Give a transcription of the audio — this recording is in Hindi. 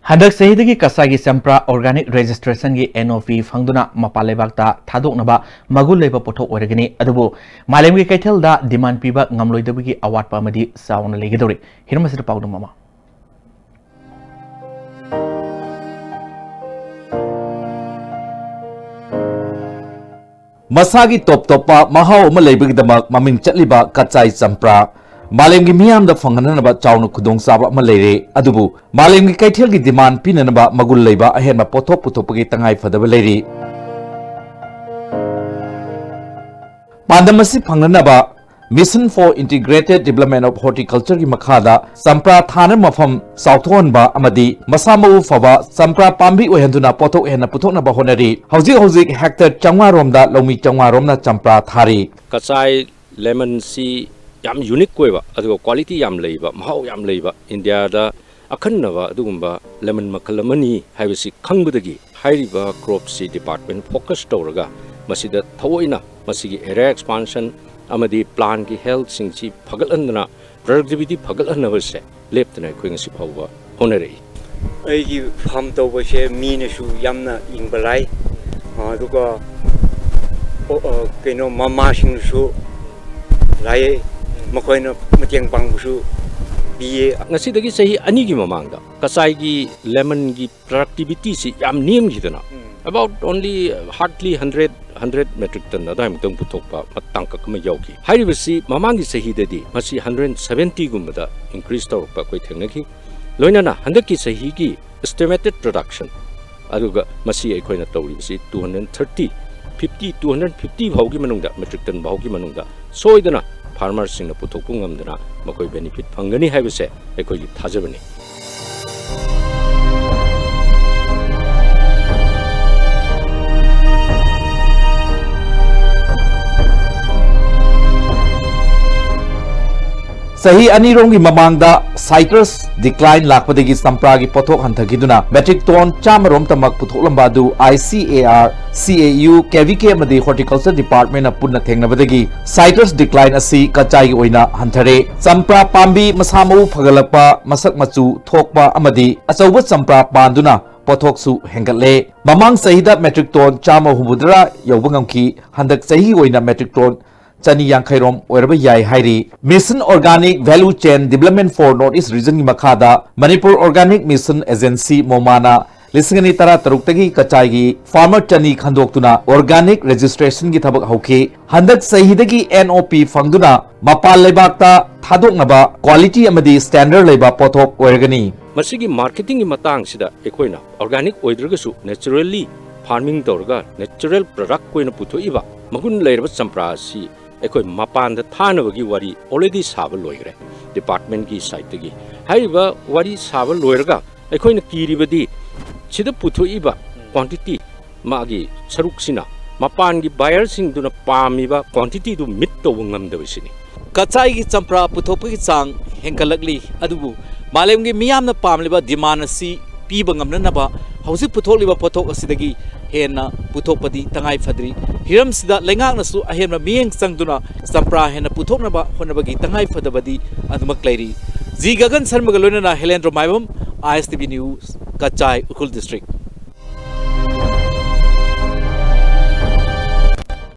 हंदक सहीदगी कसाई चंप्रा ऑर्गेनिक रजिस्ट्रेशन की NOP फंगदुना मपाल लेबाकता थादोकनबा मगुल लेबा पोथोक ओरगनी अदुबु मालेम की कैथलदा डिमांड पीबा ngamloidabगी अवाटपा अमदी सावना लेगेदोरि हिरमसिर पाउदु ममा मसागी टॉप टॉपा महाव अमा लेबगिदमक ममिंग चटलिबा कचाई चंप्रा मालेम की मियाम दा फंगननबा चाउनु खुदोंग साबा अमा लेरे अदुबु मालेम की कैथल की डिमांड पिननबा मगुल लेबा अहेन पोथोक पुथोपगी तंगाई फदबा लेरी पांदमसी फंगननबा mission for integrated development of horticulture की मखादा संप्रा थाना मफम साउथोनबा अमदी मसामउ फबा संप्रा पांबी ओहंदुना पोथोक हेन पुथोकनबा होनरी हौजिक हेक्टर चंगा रोमदा लौमी चंगा रोमना चंप्रा थारी कचाई लेमन सी याम यूनिक कोइबा अदुगो क्वालिटी याम लेबा महाव याम लेबा इंडिया दा अखन्नबा अदुगुंबा लेमन मखल अमनी हाइबसी खंगबदगी हाइरिबा क्रॉप सी डिपार्टमेंट फोकस तौरगा मसिदा थवोइना मसिगी एरिया एक्सपांशन अमदी प्लान की हेल्थ सिंची फगलनना प्रोडक्टिविटी फगलनबसे लेप्तना खोइंगसी फावबा होनरे अैगी फार्म तौबसे मीनसु यामना इंबलाइ अदुगा कइनो मामासिंगसु लाइ मखोइना मतेंग पांगसु बिए ngasi sahi ani gi mamangda kasai gi lemon gi productivity si yam neam gidana about only hardly 100 metric ton adam tong puthokpa matang ka kama yauki hairibasi mamang gi sahi dadi masi 170 gumda increase tawpa koi thengnaki loinana handak ki sahi gi estimated production aduga masi aikoina tawribasi 250 bhaugi manungda metric ton bhaugi manungda soidana farmer सिंह पुथोक ngamdana makoi benefit phangani haibase ekoi gi thajabani सही अनीरों की ममांगदा साइट्रस डिक्लाइन लाखपदगी संप्रा की पोथोक हंथगिदुना मेट्रिक टन चामरोम तमक पुथोकलंबादु ICAR CAU KVK अमदी हॉर्टिकल्चर डिपार्टमेंट पुनः थेंगनबदगी साइट्रस डिक्लाइन असी कचाई ओइना हंथरे संप्रा पांबी मसामउ फगलपा मसक मचु थोकपा अमदी अचौब संप्रा पांदुना पोथोकसु हेंगले ममांग सहीदा मेट्रिक टन चाम हुबुद्रा यौबंगमकी हंदक सही ओइना मेट्रिक टन चनी यांखैरोम ओरबा याई हाइरी mission organic value chain development for north east region की मखादा मणिपुर ऑर्गेनिक मिशन एजेंसी मोमाना लिसिंगनी तरा तरुक्तगी कचाईगी फार्मर चनी खंदोक्तुना ऑर्गेनिक रजिस्ट्रेशन की थबक हौखे हंदक सहीदगी NOP फंगदुना मपाल लेबाकता थादोकनबा क्वालिटी अमदी स्टैंडर्ड लेबा पोथोक ओरगनी मसिगी मार्केटिंग की मतंग सिदा एकोइना ऑर्गेनिक ओइद्रगसु नेचुरली फार्मिंग तौरगा नेचुरल प्रोडक्ट कोइना पुथोइबा मगुन लेरबा संप्रा सी एकोइ मपान थानबगी वारी ऑलरेडी साब लोइग्रे डिपार्टमेंट की साइट की हाइबा वारी साब लोइरगा एकोइना कीरिबदी सिदा पुथोइबा क्वांटिटी मागी सरुकसिना मपान की बायर सिंगदुना पामिबा क्वांटिटी दु मिट तो ngamdabisini कचाई की चंप्रा पुथोपगी चांग हेंकलकली अदुबु मालेम की मियामना पामलिबा डिमांड असी पीबा ngamnanaba हौजिक पुथोकलिबा पोथोक असिदगी हेना पुथोकपदी तंगाई फद्री हिरमसिदा लेंगाकनसु अहेमना मियेंग चंगदुना चंप्रा हेना पुथोकनबा होनबगी तंगाई फदबदी अदुमक लेरी जी गगन शर्मा लोइनना Helendra Maibam ISTV news Kachai Ukhrul district.